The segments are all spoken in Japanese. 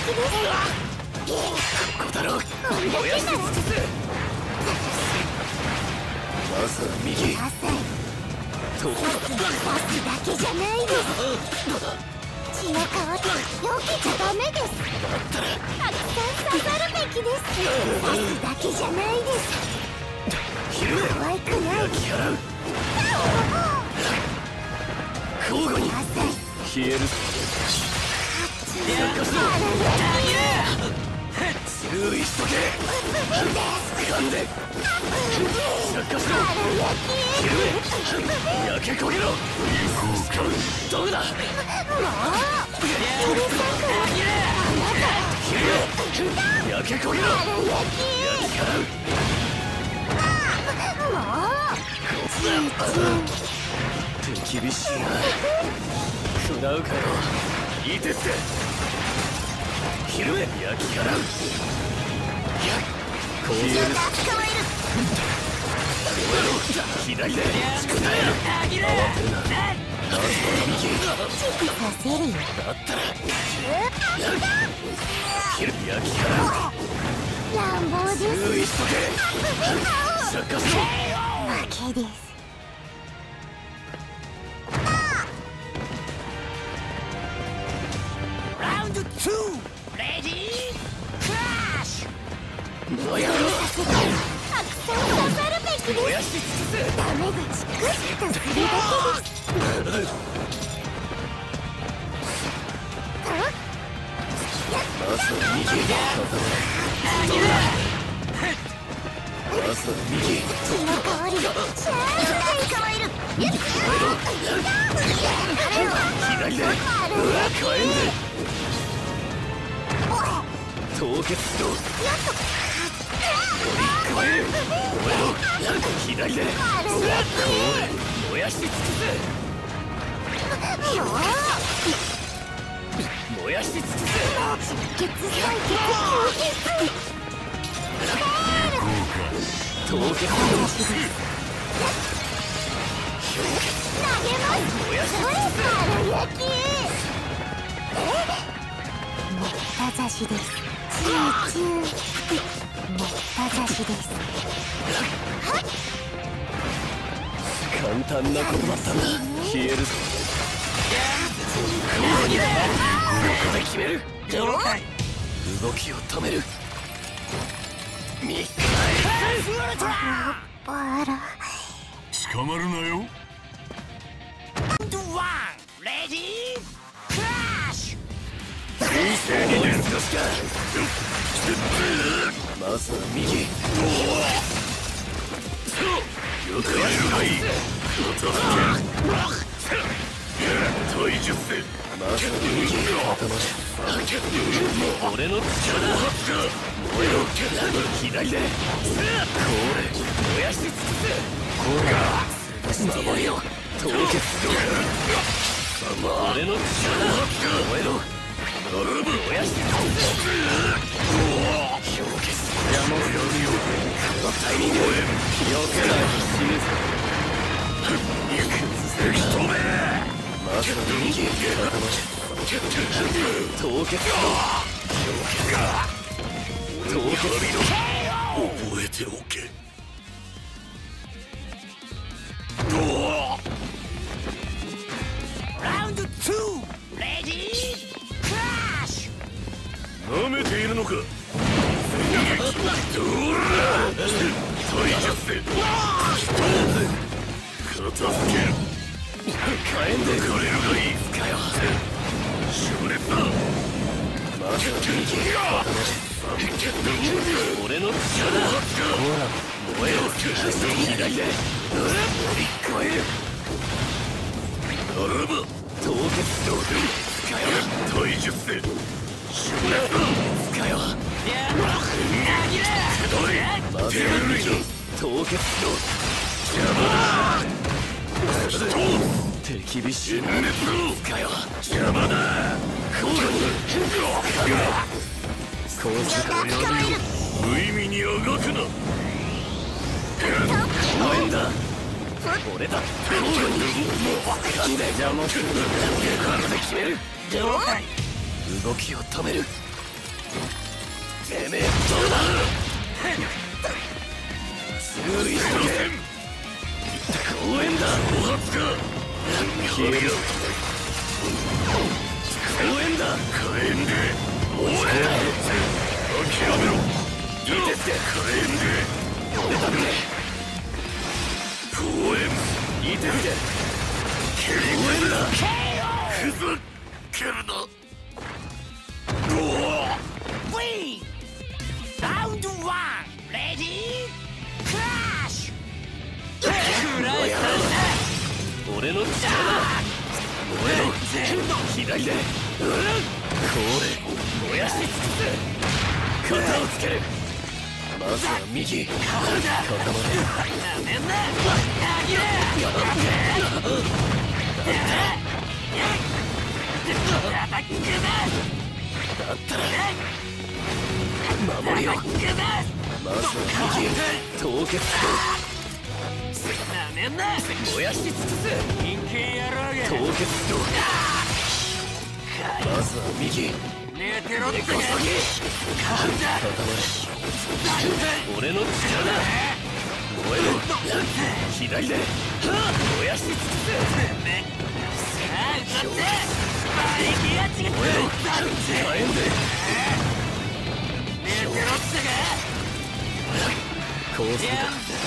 ここだろ。燃やし尽くす。まずは右。どこだ。 だけじゃないです。血の川で避けちゃダメです。 だったらたくさん刺さるべきです。刺すだけじゃないです。 昼寝。 可愛くない。 焼き払う。交互に消える。注意しとけ。掴んで着火しろ。昼寝。焼け焦げろ。どうだ。もう昼寝。焼け焦げろ。焼き払う。手厳しいな。食らうかよ。いいですって。昼寝。焼き払う。消える。左で祝え。慌てるな。まずは右。 させるよ。 だったら昼焼き払う。 乱暴です。 注意しとけ。着火しろ。 負けです。 燃やろ。 たくさん刺さるべきです。 燃やし尽くす。 ダメ口グッとするだけです。 まずは右。まずは右。 血の代わりがシャーッと変わる。 左で火炎で凍結しろ。乗り越える。燃えろ。左で燃やし尽くす。燃やし尽くす。 血採血凍結しろ。 投げます。 燃やし尽くす。 焼きめった刺しです。集中。めった刺しです。 簡単なことだったんだ。消えるぞ。ここで決める。動きを止める。見返バラ。 捕まるなよ。 人生に伝統しか。まずは右。よくやるがいい。体術でまずは右。俺の力だ。燃えろ。左でこれ燃やし尽くす。守りを凍結しろ。俺の力だ。燃えろ。燃やし尽くす。氷結山を呼ぶよ。このタイミング避けないと死ぬぞ。せき止め。まずは右。凍結しろ。凍結しろ。覚えておけ。舐めているのか。体術で片付ける。火炎でくれるがいい。使よ。熾烈だ。まずは右。俺の力だ。燃えろ。左で乗り越える。ならば凍結しろ。使よ。体術で使よ。まずは右。凍結しろ。邪魔だ。手厳しい。使よ。邪魔だ。交互にこうする。無意味にあがくな。応援だ。俺だ。交互に掴んで邪魔する。これで決める。動きを止める。 てめえどうだ。注意しろ。公園だ。お初か。消えろ。公園だ。火炎で燃えろ。諦めろ。いいですね。火炎で俺だね。公園いいですね。公園だ。ふざけるな。 Round 1 Ready Crash 俺の力だ。燃えろ。左でこれ燃やし尽くす。肩をつける。まずは右。固まれ。だったら守りを。まずは右。凍結燃やし尽くす。凍結しろ。まずは右。根こそぎ。固まれ。俺の力だ。燃えろ。左で燃やし尽くす。燃えろ。火炎でこうするか。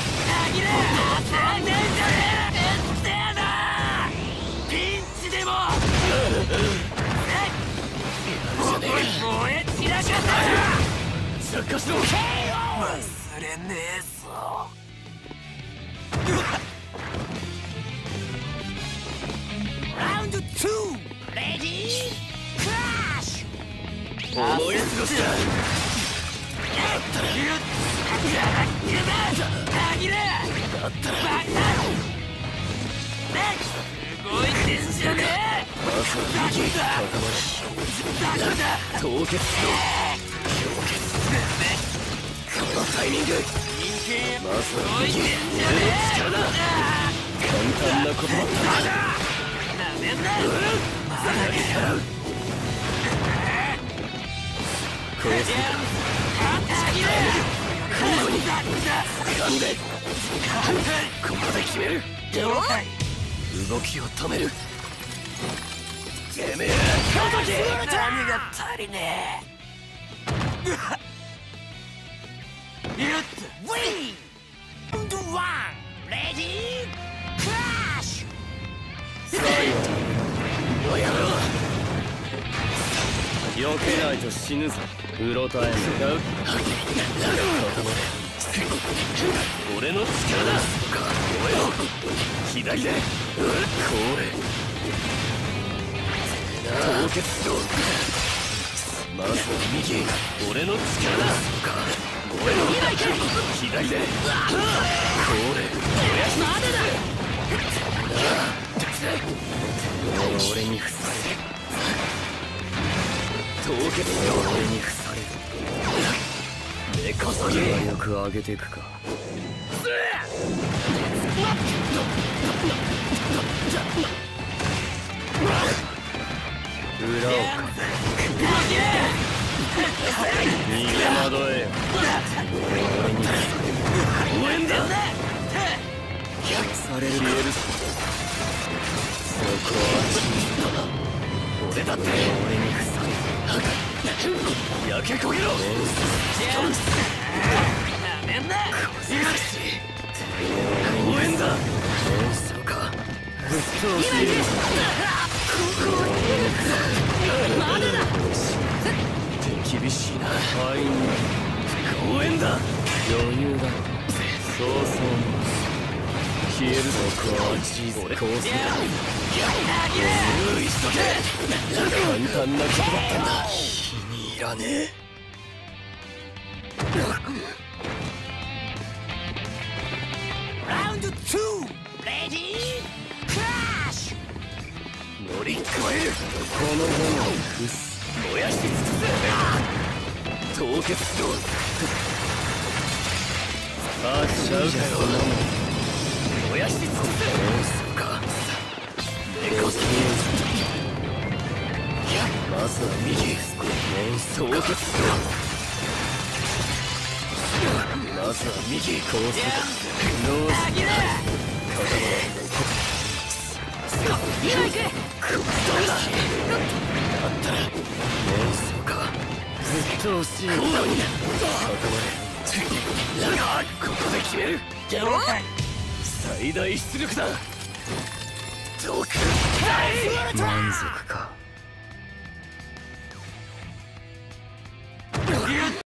ピンチでも燃え散らかせる。 着火しろ。 忘れねえぞ。Round 2 Ready Crash 思い過ごした。だったら動いてんじゃねえ。 まずは右。固まれ。凍結しろ。このタイミング。まずは右。俺の力だ。簡単なことだったな。こうするか。交互に掴んでここで決める。動きを止める。てめえら何が足りねえ。Win! Round 1 Ready Crash 最後のやろう。避けないと死ぬぞ。うろたえん。固まれ。俺の力だ。燃えろ。左でこれ凍結しろ。まずは右。俺の力だ。燃えろ。左でこれ燃やしまだだ。俺に伏される。凍結しろ。俺に伏される。根こそぎ。よく上げていくか。裏をか逃げ惑えよ。俺に応援だ。される。消えるぞ。そこは俺だって。俺に伏される。焼け焦げろ。応援だ。そうか。沸騰すぎる。まだだ。厳しいな。応援だ。余裕だ。そうそう消えるぞ。俺こうする。注意しとけ。簡単なことだったんだ。気に入らねえ。 Round 2 Ready Crash 乗り越える。この炎を伏す。燃やし尽くす。凍結しろ。あっちゃうかよ。燃やし尽くす。そうか。根こそぎ。まずは右。燃焼凍結まずは右こうするかノース今行く。 あったら瞑想かずっと惜しいここで決める了解。 最大出力だドク満足か